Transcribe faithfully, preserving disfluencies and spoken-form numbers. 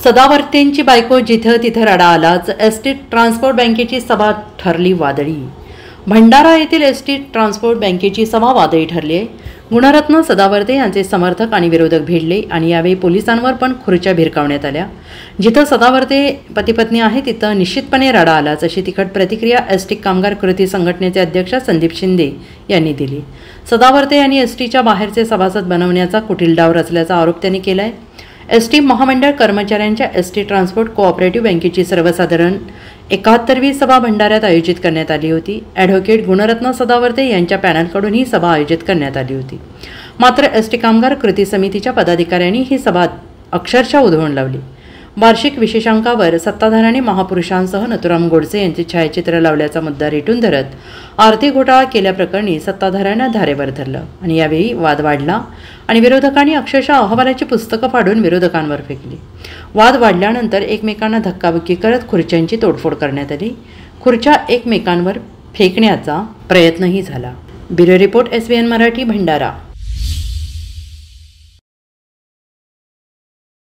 सदावर्तेंची बायको जिथं तिथं रडा आलाच. एसटी ट्रान्सपोर्ट बँकेची सभा ठरली वादळी. भंडारा येथील एसटी ट्रान्सपोर्ट बँकेची सभा वादळी ठरली आहे. गुणरत्न सदावर्ते यांचे समर्थक आणि विरोधक भिडले आणि यावेळी पोलिसांवर पण खुर्च्या भिरकावण्यात आल्या. जिथं सदावर्ते पतीपत्नी आहे तिथं निश्चितपणे रडा आलाच अशी तिखट प्रतिक्रिया एसटी कामगार कृती संघटनेचे अध्यक्ष संदीप शिंदे यांनी दिली. सदावर्ते यांनी एसटीच्या बाहेरचे सभासद बनवण्याचा कुटील डाव रचल्याचा आरोप त्यांनी केला आहे. एसटी महामंडळ कर्मचाऱ्यांच्या एसटी ट्रान्सपोर्ट कोऑपरेटिव्ह बँकेची सर्वसाधारण एकाहत्तरवी सभा भंडाऱ्यात आयोजित करण्यात आली होती. ॲडव्होकेट गुणरत्न सदावर्ते यांच्या पॅनलकडून ही सभा आयोजित करण्यात आली होती. मात्र एसटी कामगार कृती समितीच्या पदाधिकाऱ्यांनी ही सभा अक्षरशः उधळून लावली. वार्षिक विशेषांकावर सत्ताधाऱ्यांनी महापुरुषांसह नथुराम गोडसे यांचे छायाचित्र लावल्याचा मुद्दा रेटून धरत आर्थिक घोटाळा केल्याप्रकरणी सत्ताधाऱ्यांना धारेवर धरलं आणि यावेळी वाद वाढला आणि विरोधकांनी अक्षरशः अहवालाची पुस्तकं फाडून विरोधकांवर फेकली. वाद वाढल्यानंतर एकमेकांना धक्काबुक्की करत खुर्च्यांची तोडफोड करण्यात आली. खुर्च्या एकमेकांवर फेकण्याचा प्रयत्नही झाला. Bureau report S B N Marathi, Bhandara.